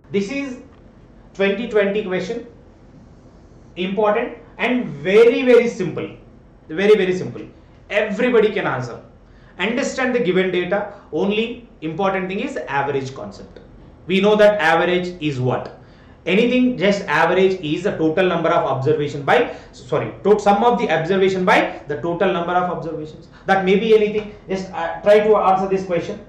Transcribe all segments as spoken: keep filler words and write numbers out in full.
This is twenty twenty question, important and very very simple, very very simple. Everybody can answer. Understand the given data. Only important thing is average concept. We know that average is what? Anything just average is the total number of observation by sorry to, sum of the observation by the total number of observations. That may be anything. Just uh, try to answer this question.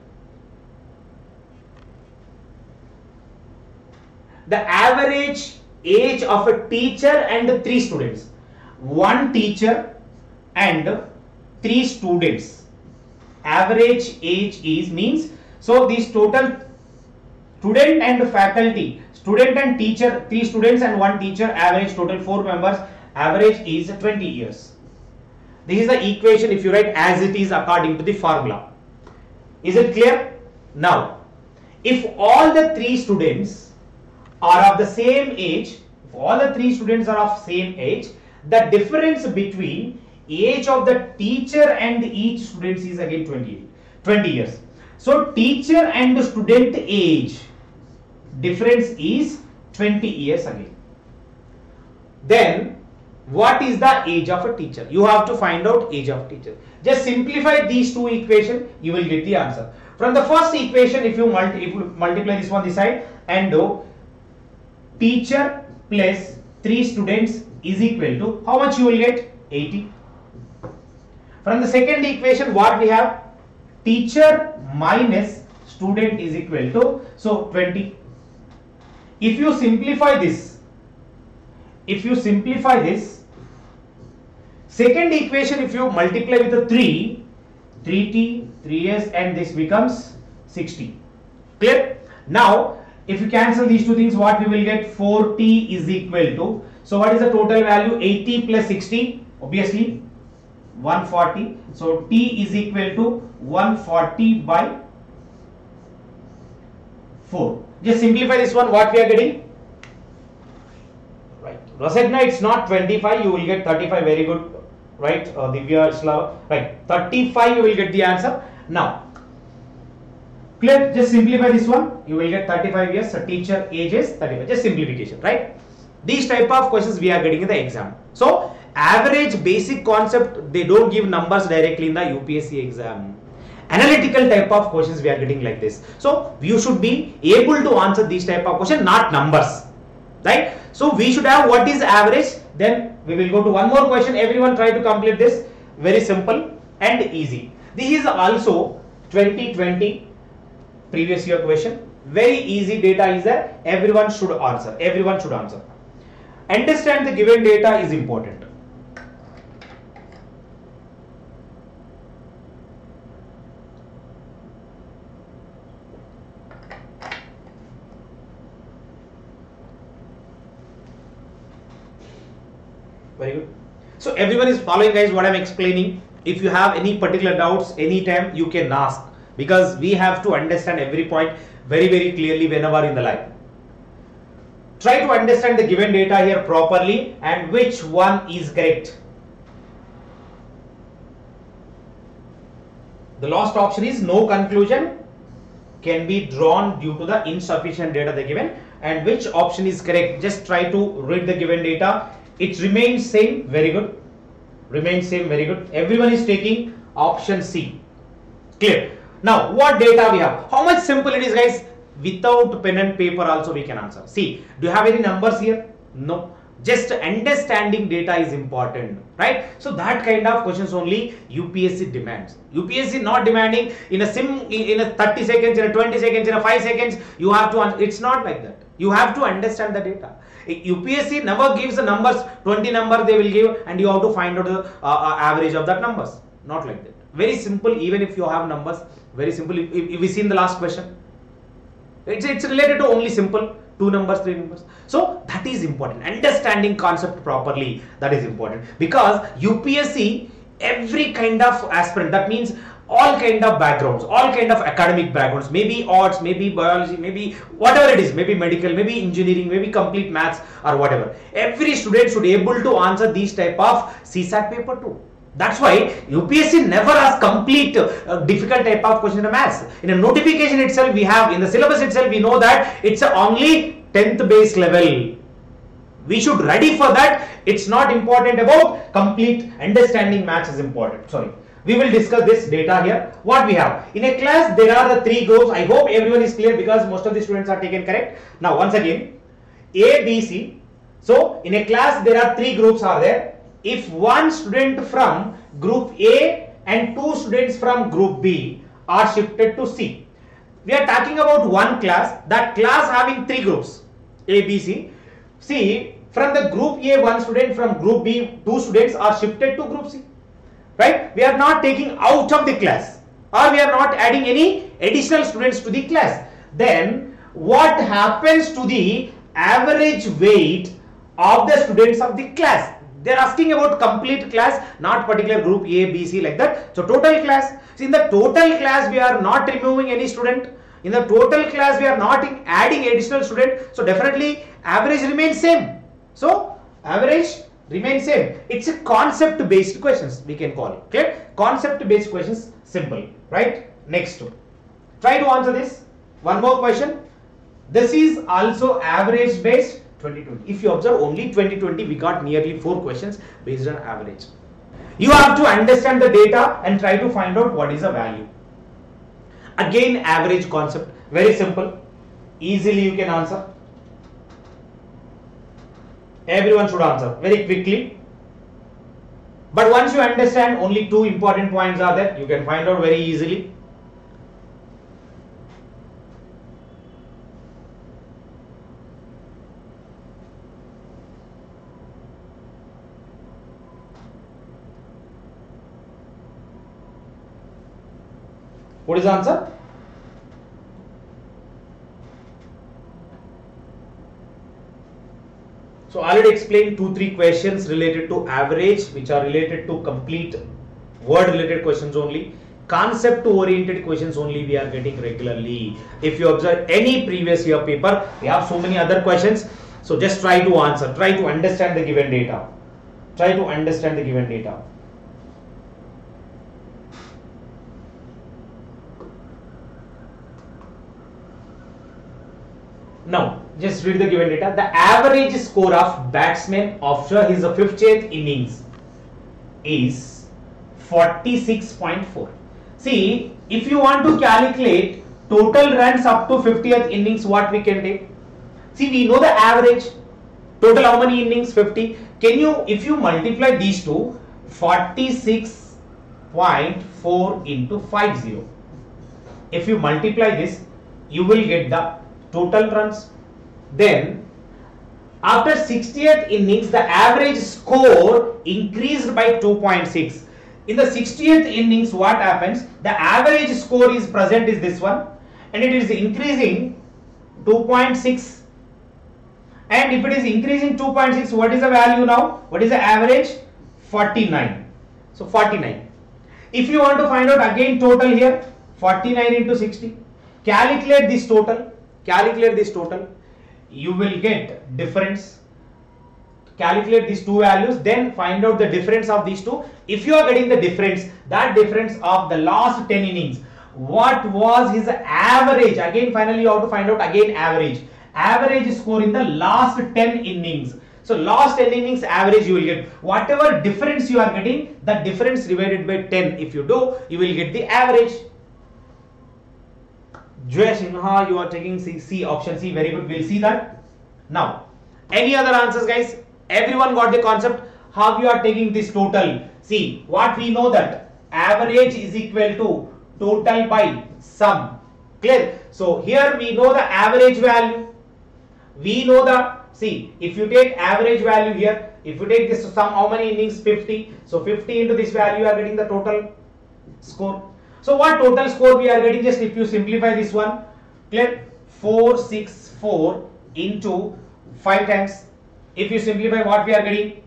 The average age of a teacher and three students. One teacher and three students. Average age is means, so this total student and faculty, student and teacher, three students and one teacher, average total four members, average is twenty years. This is the equation if you write as it is according to the formula. Is it clear? Now, if all the three students are of the same age, if all the three students are of same age, the difference between age of the teacher and each student is again twenty years. So teacher and student age difference is twenty years again. Then what is the age of a teacher? You have to find out age of teacher. Just simplify these two equations, you will get the answer. From the first equation, if you, multi if you multiply this one this side and do teacher plus three students is equal to how much you will get? eighty. From the second equation, what we have? Teacher minus student is equal to, so twenty. If you simplify this, if you simplify this, second equation, if you multiply with the three, three t, three s, and this becomes sixty. Clear? Now, if you cancel these two things, what we will get? four t is equal to, so what is the total value? eighty plus sixty, obviously one forty. So t is equal to one forty by four. Just simplify this one, what we are getting? Right. Rosegna, it's not twenty-five, you will get thirty-five. Very good. Right. Uh, Divya, Slav. Right. thirty-five, you will get the answer. Now, clear? Just simplify this one. You will get thirty-five years. So teacher age is thirty-five. Just simplification. Right. These type of questions we are getting in the exam. So, average basic concept, they don't give numbers directly in the U P S C exam. Analytical type of questions we are getting like this. So you should be able to answer these type of questions, not numbers, right? So we should have what is average. Then we will go to one more question. Everyone try to complete this. Very simple and easy. This is also twenty twenty previous year question. Very easy data is there. Everyone should answer. Everyone should answer. Understand the given data is important. Very good. So everyone is following, guys, what I'm explaining. If you have any particular doubts, anytime you can ask, because we have to understand every point very very clearly whenever in the life. Try to understand the given data here properly and which one is correct. The last option is no conclusion can be drawn due to the insufficient data they given. And which option is correct? Just try to read the given data. It remains same. Very good. Remains same. Very good. Everyone is taking option C. Clear. Now what data we have? How much simple it is, guys? Without pen and paper also we can answer. See, do you have any numbers here? No. Just understanding data is important, right? So that kind of questions only U P S C demands. U P S C not demanding in a sim in a thirty seconds, in a twenty seconds, in a five seconds you have to answer. It's not like that. You have to understand the data. U P S C never gives the numbers, twenty numbers they will give, and you have to find out the uh, uh, average of that numbers. Not like that. Very simple. Even if you have numbers, very simple. If, if we see in the last question, it's it's related to only simple. Two numbers, three numbers. So that is important. Understanding concept properly, that is important. Because U P S C, every kind of aspirant, that means all kind of backgrounds, all kind of academic backgrounds, maybe arts, maybe biology, maybe whatever it is, maybe medical, maybe engineering, maybe complete maths or whatever. Every student should be able to answer these type of C SAT paper too. That's why U P S C never asks complete uh, difficult type of question in maths. In a notification itself, we have in the syllabus itself, we know that it's a only tenth base level. We should ready for that. It's not important about complete understanding maths is important. Sorry. We will discuss this data here. What we have in a class, there are the three groups. I hope everyone is clear because most of the students are taken correct. Now once again, A, B, C. So in a class, there are three groups are there. If one student from group A and two students from group B are shifted to C, we are talking about one class. That class having three groups A, B, C. See, from the group A, one student, from group B, two students are shifted to group C. Right? We are not taking out of the class, or we are not adding any additional students to the class. Then what happens to the average weight of the students of the class? They are asking about complete class, not particular group A, B, C like that. So total class. So in the total class, we are not removing any student. In the total class, we are not adding additional student. So definitely average remains same. So average remains same. It's a concept based questions, we can call it. Okay, concept based questions, simple, right? Next, try to answer this. One more question. This is also average based twenty twenty. If you observe only twenty twenty, we got nearly four questions based on average. You have to understand the data and try to find out what is the value. Again, average concept, very simple, easily you can answer. Everyone should answer very quickly. But once you understand, only two important points are there. You can find out very easily. What is the answer? So I already explained two, three questions related to average, which are related to complete word related questions only. Concept oriented questions only we are getting regularly. If you observe any previous year paper, we have so many other questions. So just try to answer, try to understand the given data. Try to understand the given data. Now, just read the given data. The average score of batsman after his fiftieth innings is forty-six point four. See, if you want to calculate total runs up to fiftieth innings, what we can take? See, we know the average. Total how many innings? fifty. Can you, if you multiply these two, forty-six point four into fifty. If you multiply this, you will get the total runs. Then after sixtieth innings, the average score increased by two point six. In the sixtieth innings, what happens? The average score is present is this one, and it is increasing two point six. And if it is increasing two point six, what is the value now? What is the average? forty-nine. So forty-nine. If you want to find out again total here, forty-nine into sixty. Calculate this total. Calculate this total, you will get difference. Calculate these two values, then find out the difference of these two. If you are getting the difference, that difference of the last ten innings, what was his average? Again, finally you have to find out again average. Average score in the last ten innings. So last ten innings average you will get. Whatever difference you are getting, the difference divided by ten. If you do, you will get the average. Joy Sinha, you are taking C, C, option C, very good, we'll see that. Now, any other answers guys? Everyone got the concept, how you are taking this total? See, what we know that average is equal to total by sum, clear? So here we know the average value, we know the, see, if you take average value here, if you take this sum, how many innings? fifty, so fifty into this value you are getting the total score. So what total score we are getting? Just if you simplify this one, clear? four six four into five times. If you simplify, what we are getting?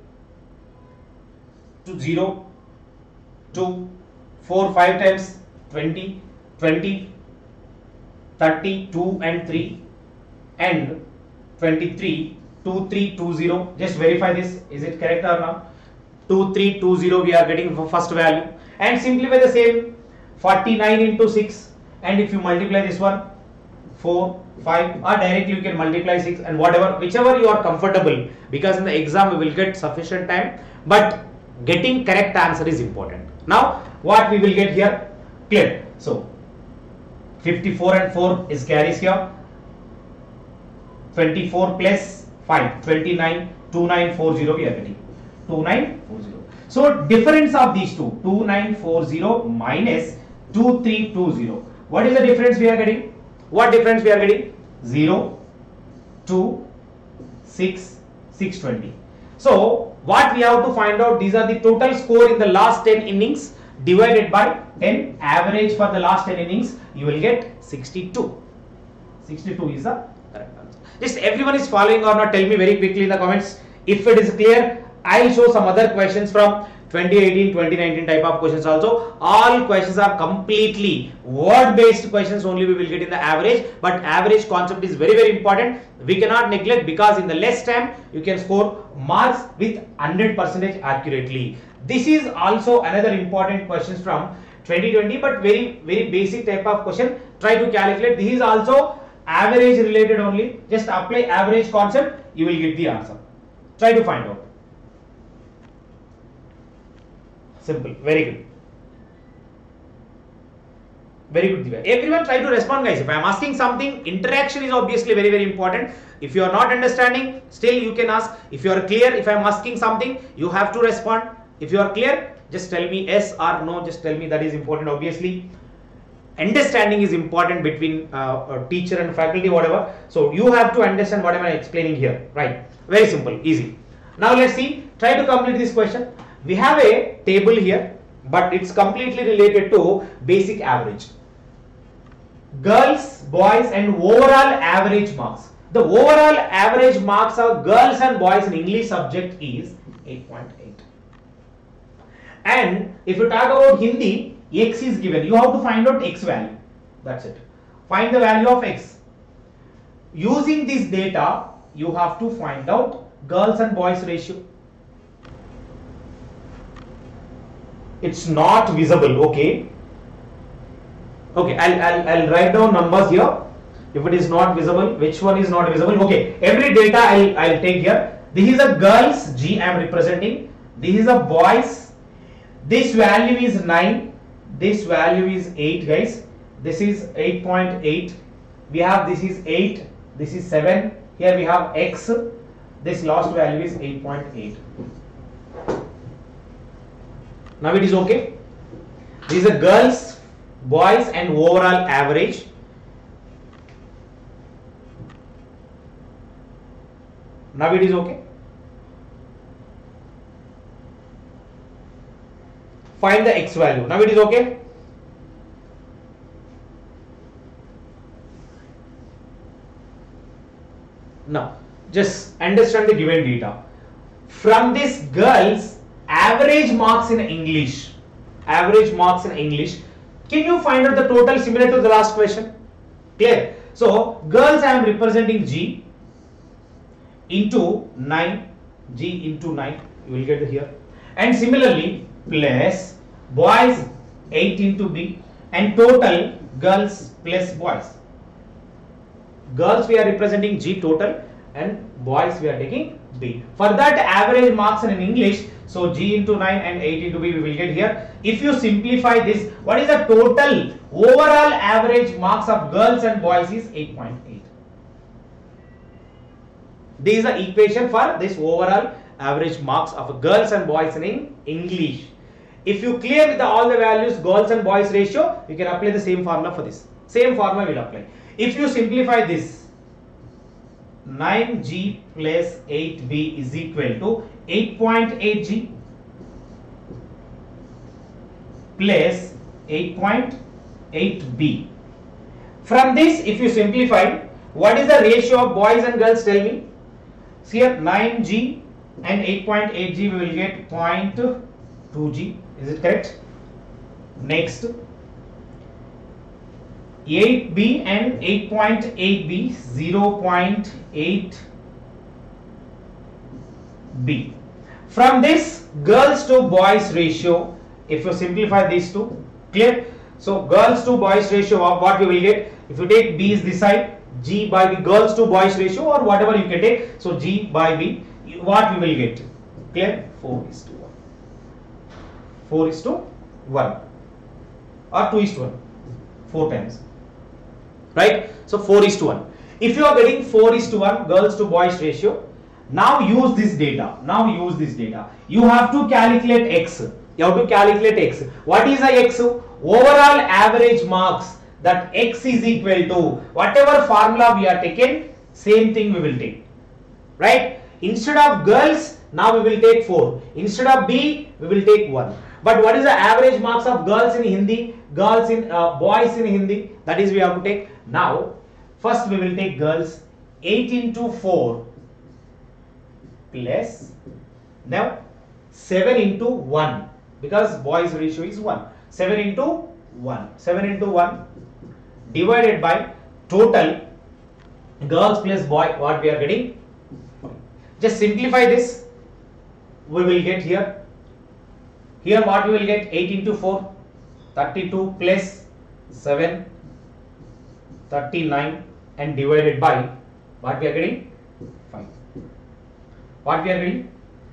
To zero, two, four, five times twenty, twenty, thirty, two and three, and twenty-three, two, three, two, zero. Just verify this. Is it correct or not? two three two zero we are getting for first value, and simplify the same, forty-nine into six, and if you multiply this one, four, five, or directly you can multiply six, and whatever, whichever you are comfortable, because in the exam we will get sufficient time, but getting correct answer is important. Now what we will get here, clear. So fifty-four and four is carries here, twenty-four plus five, twenty-nine, two nine four zero we are getting, two nine four zero. So difference of these two, two nine four zero minus two three two zero, what is the difference we are getting? What difference we are getting? zero, two, six, six twenty. So what we have to find out, these are the total score in the last ten innings divided by ten, average for the last ten innings, you will get sixty-two. sixty-two is the correct answer. Just everyone is following or not, tell me very quickly in the comments. If it is clear, I'll show some other questions from twenty eighteen, twenty nineteen type of questions also. All questions are completely word based questions only we will get in the average, but average concept is very very important. We cannot neglect, because in the less time you can score marks with one hundred percent accurately. This is also another important questions from twenty twenty, but very very basic type of question. Try to calculate. This is also average related only. Just apply average concept, you will get the answer. Try to find out. Simple, very good. Very good, Divya. Everyone try to respond, guys. If I am asking something, interaction is obviously very very important. If you are not understanding, still you can ask. If you are clear, if I am asking something, you have to respond. If you are clear, just tell me yes or no. Just tell me, that is important. Obviously, understanding is important between uh, teacher and faculty, whatever. So you have to understand what am I explaining here, right? Very simple, easy. Now let's see. Try to complete this question. We have a table here, but it's completely related to basic average. Girls, boys, and overall average marks. The overall average marks of girls and boys in English subject is eight point eight. And if you talk about Hindi, X is given. You have to find out X value. That's it. Find the value of X. Using this data, you have to find out girls and boys ratio. It's not visible, okay? Okay, I'll, I'll, I'll write down numbers here. If it is not visible, which one is not visible? Okay, every data I'll, I'll take here. This is a girls, G I am representing. This is a boys. This value is nine. This value is eight, guys. This is eight point eight. We have, this is eight. This is seven. Here we have X. This last value is eight point eight. Now it is okay. These are girls, boys, and overall average. Now it is okay. Find the X value. Now it is okay. Now just understand the given data. From this girls average marks in English, average marks in English, can you find out the total similar to the last question? Clear? So girls I am representing G into nine, G into nine, you will get here, and similarly plus boys eight into B, and total girls plus boys. Girls we are representing G total, and boys we are taking B. For that average marks in English, so G into nine and eight into B we will get here. If you simplify this, what is the total overall average marks of girls and boys is eight point eight. This is the equation for this overall average marks of girls and boys in English. If you clear with the, all the values, girls and boys ratio, you can apply the same formula for this. Same formula will apply. If you simplify this, nine G plus eight B is equal to eight point eight G plus eight point eight B. From this, if you simplify, what is the ratio of boys and girls? Tell me. See here, nine G and eight point eight G we will get zero point two G. Is it correct? Next, eight B and eight point eight B, zero point eight B. From this girls to boys ratio, if you simplify these two, clear? So girls to boys ratio, what we will get? If you take B is this side, G by B, girls to boys ratio or whatever you can take. So G by B, what we will get? Clear? four is to one. four is to one. Or two is to one. four times. Right? So four is to one. If you are getting four is to one girls to boys ratio, now use this data. Now use this data. You have to calculate X. You have to calculate X. What is the X? Overall average marks, that X is equal to whatever formula we are taking, same thing we will take. Right? Instead of girls, now we will take four. Instead of B, we will take one. But what is the average marks of girls in Hindi, girls in uh, boys in Hindi? That is we have to take. Now, first we will take girls. eight into four plus, now seven into one, because boys ratio is one. seven into one. seven into one divided by total girls plus boy, what we are getting. Just simplify this. We will get here. Here what we will get? eight into four, thirty-two plus seven, thirty-nine, and divided by what we are getting? five. What we are getting?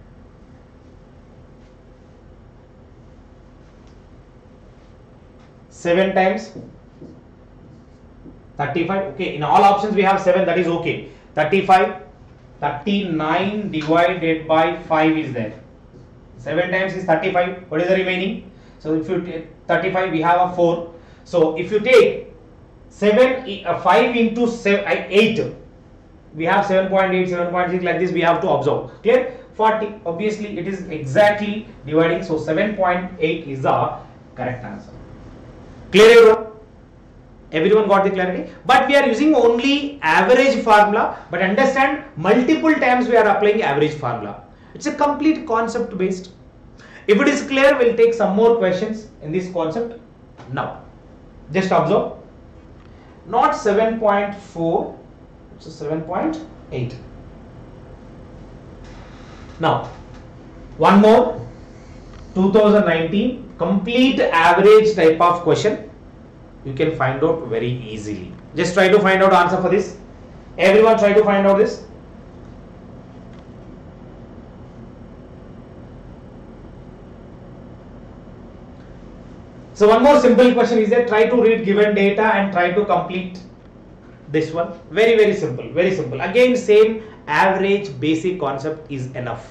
seven times thirty-five. Okay, in all options we have seven, that is okay. thirty-five, thirty-nine divided by five is there. seven times is thirty-five. What is the remaining? So if you take thirty-five, we have a four. So if you take seven, uh, five into seven, uh, eight, we have seven point eight, seven point six, like this we have to observe. Clear? forty. Obviously, it is exactly dividing. So seven point eight is the correct answer. Clear, everyone? Everyone got the clarity? But we are using only average formula. But understand, multiple times we are applying average formula. It's a complete concept based. If it is clear, we'll take some more questions in this concept. Now, just observe. Not seven point four, it's seven point eight. Now, one more. two thousand nineteen complete average type of question. You can find out very easily. Just try to find out answer for this. Everyone try to find out this. So one more simple question is there. Try to read given data and try to complete this one. Very very simple. Very simple. Again same average basic concept is enough.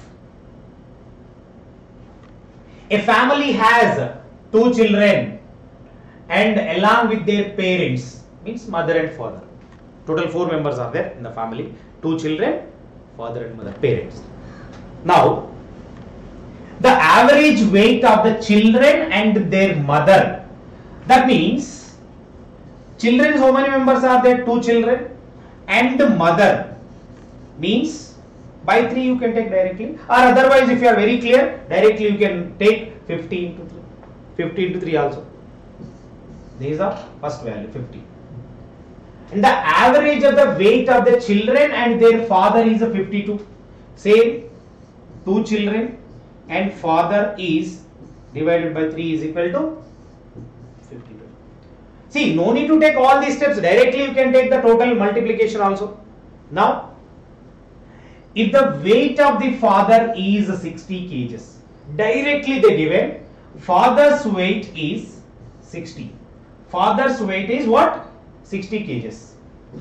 A family has two children and along with their parents, means mother and father. Total four members are there in the family. Two children, father and mother, parents. Now, the average weight of the children and their mother. That means, children, how many members are there? Two children and the mother. Means, by three you can take directly, or otherwise if you are very clear, directly you can take fifty into three. fifty into three also. This is the first value, fifty. And the average of the weight of the children and their father is a fifty-two. Same, two children and father is divided by three is equal to fifty-two. See, no need to take all these steps. Directly you can take the total multiplication also. Now, if the weight of the father is sixty kilograms, directly they given father's weight is sixty. Father's weight is what? sixty kilograms.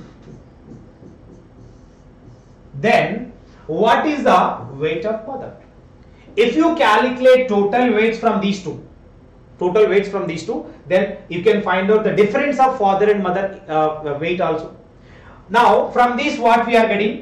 Then what is the weight of mother? If you calculate total weights from these two, total weights from these two, then you can find out the difference of father and mother uh, weight also. Now from this what we are getting?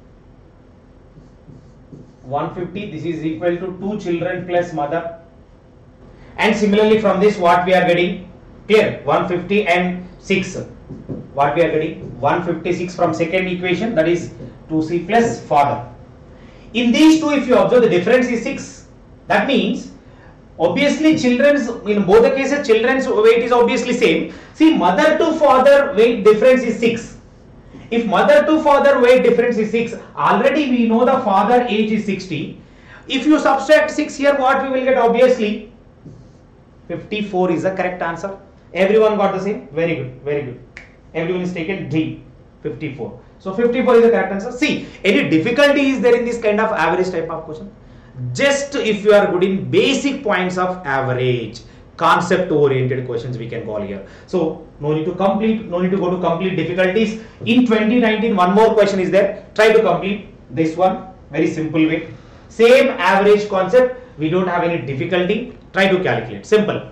one hundred fifty, this is equal to two children plus mother. And similarly from this what we are getting? Clear? one hundred fifty and six. What we are getting? one hundred fifty-six from second equation, that is two c plus father. In these two, if you observe, the difference is six. That means obviously children's, in both the cases children's weight is obviously same. See, mother to father weight difference is six. If mother to father weight difference is six, already we know the father age is sixty. If you subtract six here, what we will get? Obviously fifty-four is the correct answer. Everyone got the same? Very good, very good. Everyone is taken D, fifty-four. So fifty-four is the correct answer. See, any difficulty is there in this kind of average type of question? Just if you are good in basic points of average, concept oriented questions we can call here. So no need to complete, no need to go to complete difficulties. In twenty nineteen, one more question is there. Try to complete this one. Very simple way. Same average concept. We don't have any difficulty. Try to calculate. Simple.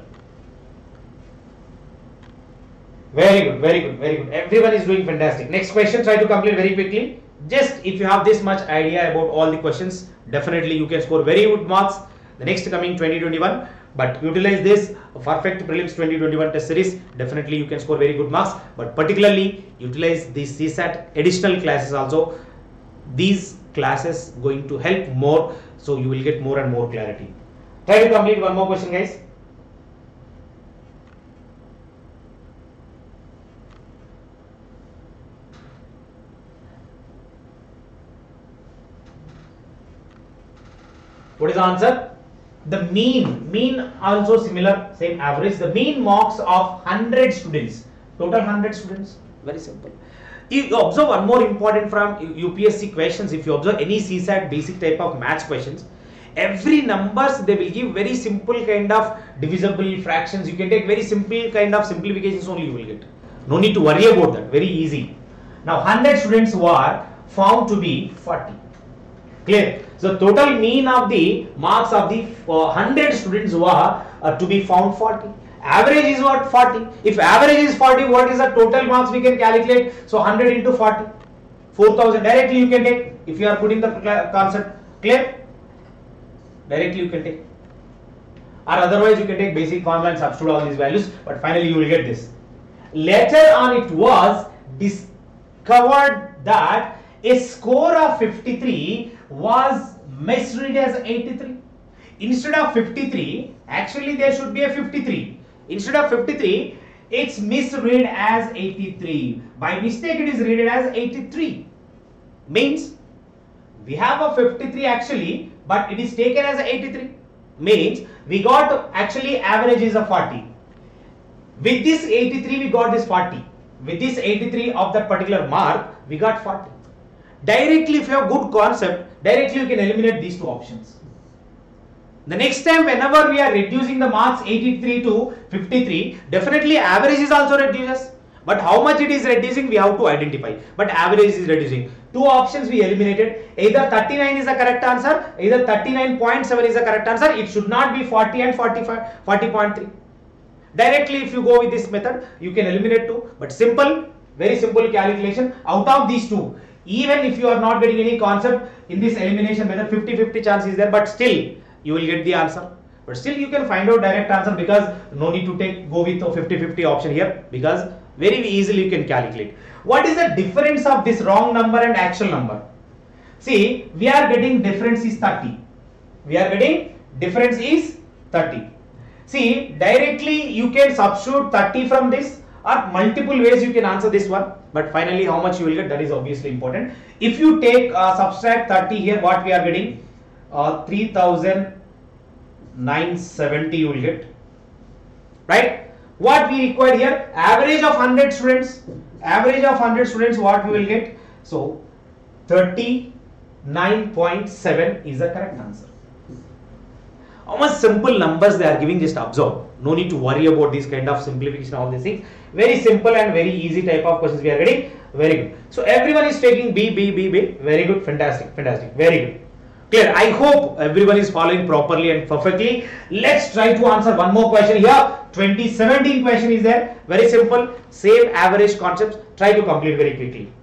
Very good, very good, very good. Everyone is doing fantastic. Next question, try to complete very quickly. Just if you have this much idea about all the questions, definitely you can score very good marks the next coming twenty twenty-one. But utilize this Perfect Prelims twenty twenty-one test series. Definitely you can score very good marks. But particularly utilize these C SAT additional classes also. These classes going to help more, so you will get more and more clarity. Try to complete one more question, guys. What is the answer? The mean, mean also similar, same average. The mean marks of one hundred students, total one hundred students, very simple. You observe one more important from U P S C questions. If you observe any C SAT basic type of maths questions, every numbers they will give very simple kind of divisible fractions. You can take very simple kind of simplifications only you will get. No need to worry about that, very easy. Now one hundred students were found to be forty. Clear? So total mean of the marks of the uh, one hundred students were uh, to be found forty. Average is what? forty. If average is forty, what is the total marks we can calculate? So one hundred into forty, four thousand directly you can take. If you are putting the concept, clear? Directly you can take. Or otherwise you can take basic formula and substitute all these values, but finally you will get this. Later on it was discovered that a score of fifty-three was misread as eighty-three. Instead of fifty-three, actually there should be a fifty-three. Instead of fifty-three, it's misread as eighty-three. By mistake it is read as eighty-three. Means we have a fifty-three actually, but it is taken as eighty-three. Means we got actually average is a forty. With this eighty-three we got this forty. With this eighty-three of that particular mark we got forty. Directly, if you have good concept, directly you can eliminate these two options. The next time whenever we are reducing the marks eighty-three to fifty-three, definitely average is also reduces. But how much it is reducing we have to identify. But average is reducing. Two options we eliminated. Either thirty-nine is the correct answer, either thirty-nine point seven is the correct answer. It should not be forty and forty-five, forty point three. Directly if you go with this method, you can eliminate two. But simple, very simple calculation. Out of these two, even if you are not getting any concept in this elimination method, fifty fifty chance is there, but still you will get the answer. But still you can find out direct answer, because no need to take go with the fifty fifty option here, because very easily you can calculate. What is the difference of this wrong number and actual number? See, we are getting difference is thirty. We are getting difference is thirty. See, directly you can substitute thirty from this, or multiple ways you can answer this one. But finally how much you will get, that is obviously important. If you take uh, subtract thirty here, what we are getting? Uh, three thousand nine hundred seventy you will get. Right? What we require here? Average of one hundred students. Average of one hundred students, what we will get? So thirty-nine point seven is the correct answer. How much simple numbers they are giving, just observe. No need to worry about this kind of simplification, all these things. Very simple and very easy type of questions we are getting. Very good. So everyone is taking B, B, B, B. Very good. Fantastic. Fantastic. Very good. Clear. I hope everyone is following properly and perfectly. Let's try to answer one more question here. twenty seventeen question is there. Very simple. Same average concepts. Try to complete very quickly.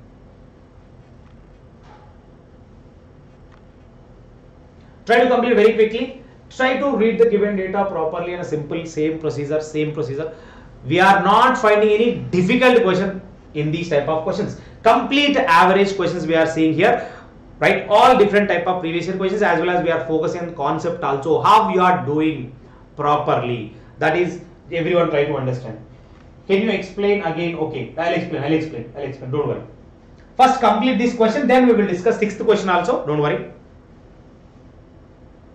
Try to complete very quickly. Try to read the given data properly in a simple, same procedure, same procedure. We are not finding any difficult question in these type of questions. Complete average questions we are seeing here, right? All different type of previous year questions, as well as we are focusing on concept also, how you are doing properly. That is, everyone try to understand. Can you explain again? Okay, I'll explain, I'll explain, I'll explain, don't worry. First complete this question, then we will discuss sixth question also, don't worry.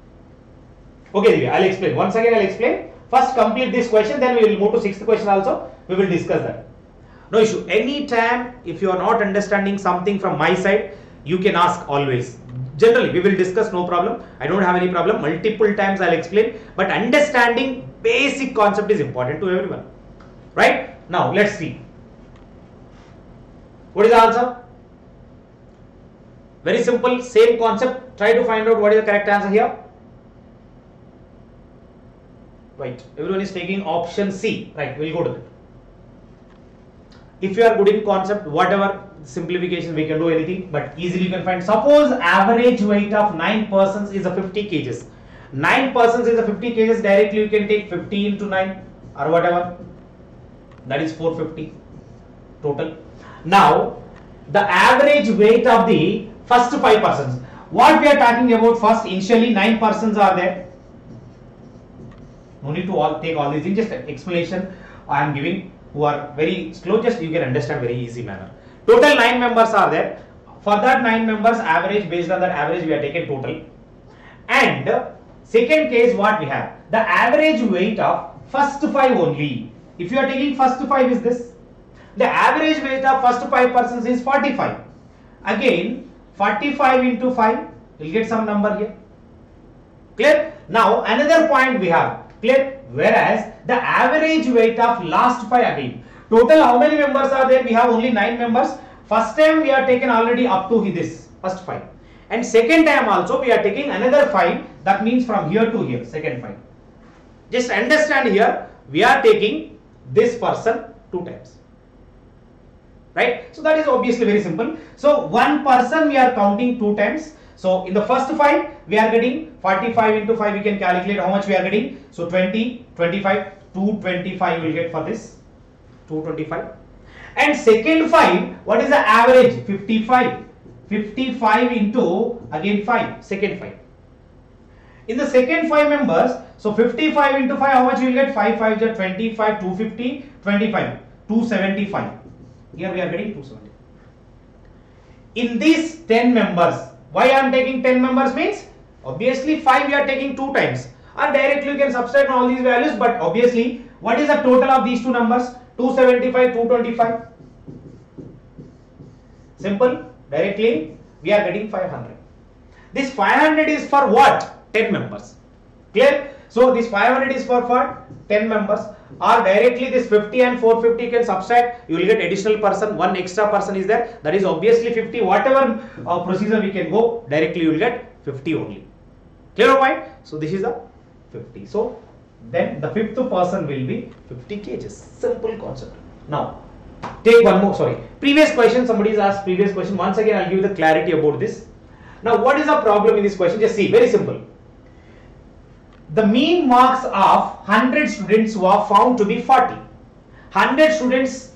Okay, Divya, I'll explain. Once again, I'll explain. First, complete this question, then we will move to sixth question also. We will discuss that. No issue. Anytime, if you are not understanding something from my side, you can ask always. Generally, we will discuss, no problem. I don't have any problem. Multiple times I'll explain. But understanding basic concept is important to everyone. Right? Now, let's see. What is the answer? Very simple, same concept. Try to find out what is the correct answer here. Right, everyone is taking option C. Right, we'll go to that. If you are good in concept, whatever simplification we can do anything, but easily you can find. Suppose average weight of nine persons is a fifty kilograms. nine persons is a fifty kilograms. Directly you can take fifty into nine or whatever. That is four hundred fifty total. Now, the average weight of the first five persons. What we are talking about first, initially nine persons are there. No need to all take all these things, just explanation I am giving, who are very slow, just you can understand very easy manner. Total nine members are there. For that nine members, average, based on that average we are taken total. And second case, what we have? The average weight of first five only. If you are taking first five is this. The average weight of first five persons is forty-five. Again, forty-five into five, you will get some number here. Clear? Now, another point we have. Clear? Whereas the average weight of last five again. Total how many members are there? We have only nine members. First time we are taken already up to this first five. And second time also we are taking another five. That means from here to here, second five. Just understand here, we are taking this person two times. Right? So that is obviously very simple. So one person we are counting two times. So in the first five, we are getting forty-five into five, we can calculate how much we are getting. So twenty, twenty-five, two twenty-five we will get for this, two twenty-five. And second five, what is the average? fifty-five. fifty-five into again five, second five. In the second five members, so fifty-five into five, how much you will get? five, five is twenty-five, two fifty, twenty-five, two seventy-five. Here we are getting two seventy. In these ten members, why I am taking ten members means obviously five we are taking two times, or directly you can subtract all these values, but obviously what is the total of these two numbers? two seventy-five, two twenty-five. Simple, directly we are getting five hundred. This five hundred is for what? ten members. Clear? So this five hundred is for, for ten members, or directly this fifty and four fifty can subtract, you will get additional person, one extra person is there, that is obviously fifty. Whatever uh, procedure we can go, directly you will get fifty only. Clear point? So this is the fifty. So then the fifth person will be fifty kilograms. Simple concept. Now take one more, sorry, previous question, somebody has asked previous question. Once again I will give you the clarity about this. Now what is the problem in this question? Just see, very simple. The mean marks of one hundred students were found to be forty. one hundred students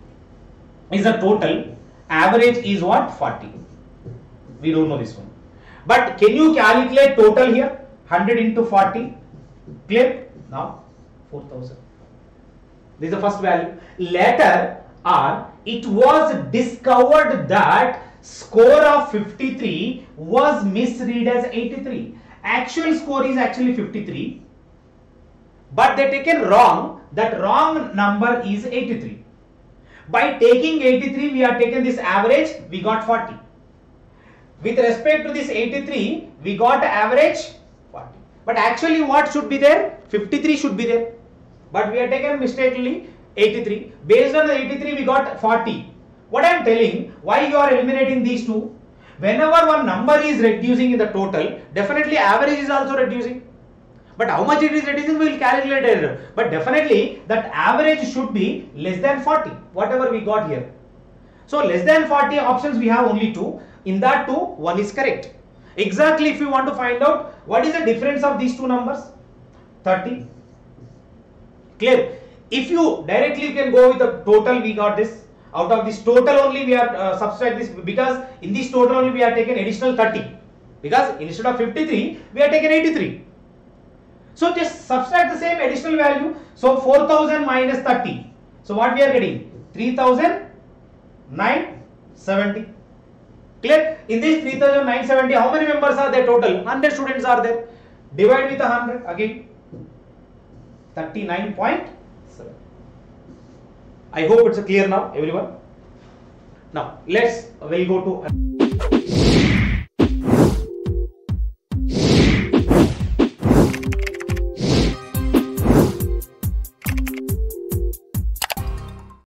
is a total, average is what? forty. We don't know this one. But can you calculate total here? one hundred into forty. Clear? Now four thousand. This is the first value. Later on, it was discovered that score of fifty-three was misread as eighty-three. Actual score is actually fifty-three, but they taken wrong. That wrong number is eighty-three. By taking eighty-three, we are taken this average, we got forty. With respect to this eighty-three, we got average forty. But actually what should be there? fifty-three should be there. But we are taken mistakenly eighty-three. Based on the eighty-three, we got forty. What I am telling, why you are eliminating these two? Whenever one number is reducing in the total, definitely average is also reducing. But how much it is reducing, we will calculate it. But definitely that average should be less than forty, whatever we got here. So less than forty options we have only two. In that two, one is correct. Exactly if you want to find out what is the difference of these two numbers, thirty. Clear? If you directly can go with the total, we got this. Out of this total only we are uh, subtract this, because in this total only we are taken additional thirty, because instead of fifty-three we are taken eighty-three. So just subtract the same additional value. So four thousand minus thirty. So what we are getting? three thousand nine hundred seventy. Clear? In this three thousand nine hundred seventy, how many members are there total? one hundred students are there. Divide with one hundred again. thirty-nine point seven. I hope it's clear now, everyone. Now let's we'll go to